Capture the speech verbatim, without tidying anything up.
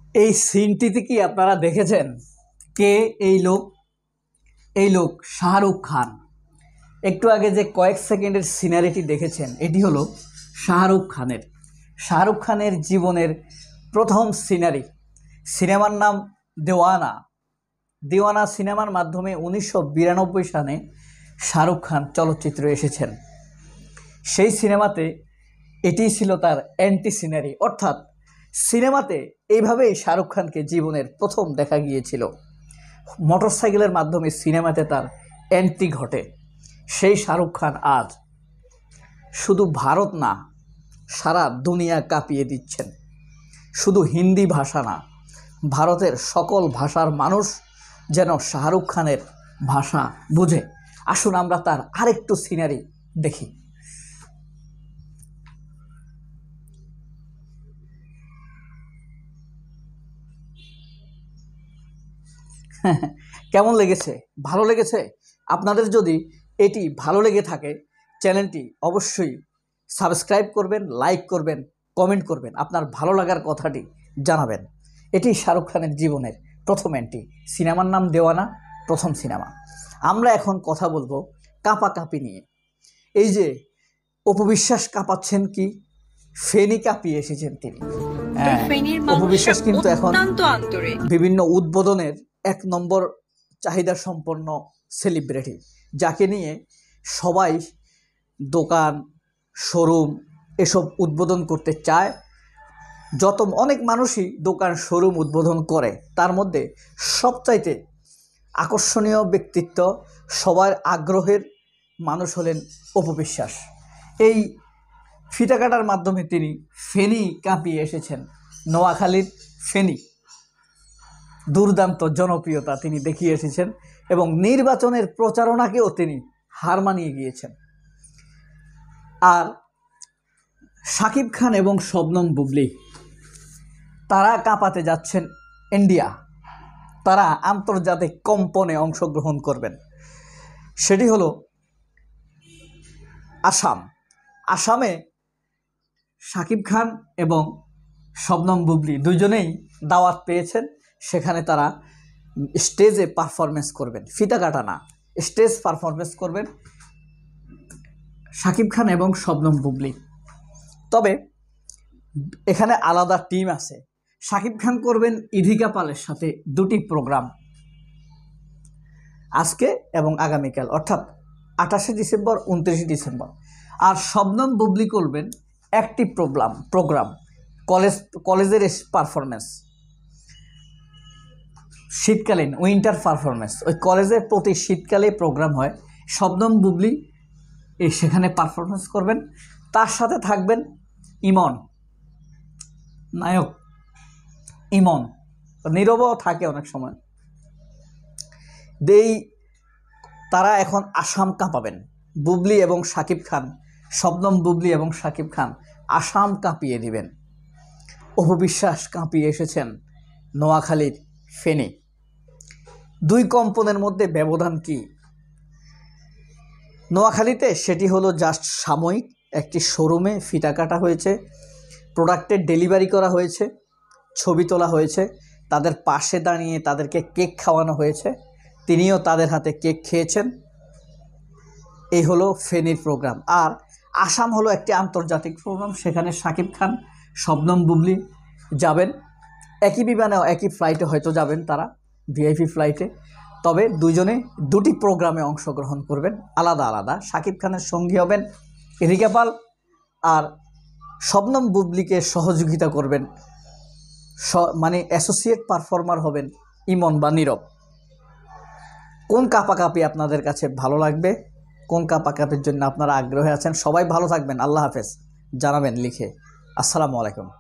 এই সিনটিতে কি আপনারা দেখেছেন কে এই লোক? এই লোক শাহরুখ খান। একটু আগে যে কয়েক সেকেন্ডের সিনারিটি দেখেছেন এটি হলো শাহরুখ খানের শাহরুখ খানের জীবনের প্রথম সিনারি। সিনেমার নাম দেওয়ানা। দেওয়ানা সিনেমার মাধ্যমে উনিশশো বিরানব্বই সালে শাহরুখ খান চলচ্চিত্রে এসেছেন। সেই সিনেমাতে এটি ছিল তার অ্যান্টি সিনারি, অর্থাৎ সিনেমাতে এইভাবেই শাহরুখ খানকে জীবনের প্রথম দেখা গিয়েছিল। মোটরসাইকেলের মাধ্যমে সিনেমাতে তার অ্যান্টি ঘটে। সেই শাহরুখ খান আজ শুধু ভারত না, সারা দুনিয়া কাঁপিয়ে দিচ্ছেন। শুধু হিন্দি ভাষা না, ভারতের সকল ভাষার মানুষ যেন শাহরুখ খানের ভাষা বুঝে। আসুন আমরা তার আরেকটু সিনারি দেখি। কেমন লেগেছে? ভালো লেগেছে? আপনাদের যদি এটি ভালো লেগে থাকে চ্যানেলটি অবশ্যই সাবস্ক্রাইব করবেন, লাইক করবেন, কমেন্ট করবেন, আপনার ভালো লাগার কথাটি জানাবেন। এটি শাহরুখ খানের জীবনের প্রথম এন্ট্রি। সিনেমার নাম দেওয়ানা, প্রথম সিনেমা। আমরা এখন কথা বলবো কাঁপাকাঁপি নিয়ে। এই যে অপু বিশ্বাস কাঁপাচ্ছেন, কি ফেনি কাঁপিয়ে এসেছেন তিনি। অপু বিশ্বাস কিন্তু এখন বিভিন্ন উদ্বোধনের এক নম্বর চাহিদা সম্পন্ন সেলিব্রিটি, যাকে নিয়ে সবাই দোকান, শোরুম এসব উদ্বোধন করতে চায়। যত অনেক মানুষই দোকান, শোরুম উদ্বোধন করে, তার মধ্যে সবচাইতে আকর্ষণীয় ব্যক্তিত্ব, সবার আগ্রহের মানুষ হলেন অপু বিশ্বাস। এই ফিতা কাটার মাধ্যমে তিনি ফেনি কাঁপিয়ে এসেছেন। নোয়াখালীর ফেনি দুর্দান্ত জনপ্রিয়তা তিনি দেখিয়ে এসেছেন এবং নির্বাচনের প্রচারণাকেও তিনি হার মানিয়ে গিয়েছেন। আর শাকিব খান এবং শবনম বুবলি তারা কাঁপাতে যাচ্ছেন ইন্ডিয়া। তারা আন্তর্জাতিক কম্পনে অংশগ্রহণ করবেন। সেটি হলো আসাম। আসামে শাকিব খান এবং শবনম বুবলি দুজনেই দাওয়াত পেয়েছেন। সেখানে তারা স্টেজে পারফরমেন্স করবেন, ফিতা কাটা না, স্টেজ পারফরমেন্স করবেন শাকিব খান এবং শবনম বুবলি। তবে এখানে আলাদা টিম আছে। শাকিব খান করবেন ইধিকা পালের সাথে দুটি প্রোগ্রাম, আজকে এবং আগামীকাল, অর্থাৎ আঠাশে ডিসেম্বর, উনত্রিশে ডিসেম্বর। আর শবনম বুবলি করবেন একটি প্রোগ্রাম প্রোগ্রাম কলেজ কলেজের পারফরমেন্স, শীতকালীন উইন্টার পারফরমেন্স। ওই কলেজে প্রতি শীতকালে প্রোগ্রাম হয়। শবনম বুবলি এই সেখানে পারফরমেন্স করবেন। তার সাথে থাকবেন ইমন, নায়ক ইমন, নীরবও থাকে অনেক সময়। দেই তারা এখন আসাম কাঁপাবেন। বুবলি এবং শাকিব খান, শবনম বুবলি এবং শাকিব খান আসাম কাঁপিয়ে দিবেন। অপু বিশ্বাস কাঁপিয়ে এসেছেন নোয়াখালীর ফেনী। দুই কম্পনের মধ্যে ব্যবধান কি? নোয়াখালীতে সেটি হলো জাস্ট সাময়িক একটি শোরুমে ফিতা কাটা হয়েছে, প্রোডাক্টের ডেলিভারি করা হয়েছে, ছবি তোলা হয়েছে, তাদের পাশে দাঁড়িয়ে তাদেরকে কেক খাওয়ানো হয়েছে, তিনিও তাদের হাতে কেক খেয়েছেন। এই হলো ফেনীর প্রোগ্রাম। আর আসাম হলো একটি আন্তর্জাতিক প্রোগ্রাম। সেখানে শাকিব খান, শবনম বুবলি যাবেন একই বিমানেও, একই ফ্লাইটে হয়তো যাবেন তারা, ভিআইপি ফ্লাইটে। তবে দুজনে দুটি প্রোগ্রামে অংশগ্রহণ করবেন আলাদা আলাদা। শাকিব খানের সঙ্গী হবেন ইধিকা পাল, আর শবনম বুবলিকে সহযোগিতা করবেন, মানে অ্যাসোসিয়েট পারফর্মার হবেন ইমন বা নীরব। কোন কাঁপাকাঁপি আপনাদের কাছে ভালো লাগবে? কোন কাঁপাকাঁপির জন্য আপনারা আগ্রহী আছেন? সবাই ভালো থাকবেন। আল্লাহ হাফেজ। জানাবেন লিখে। আসসালামু আলাইকুম।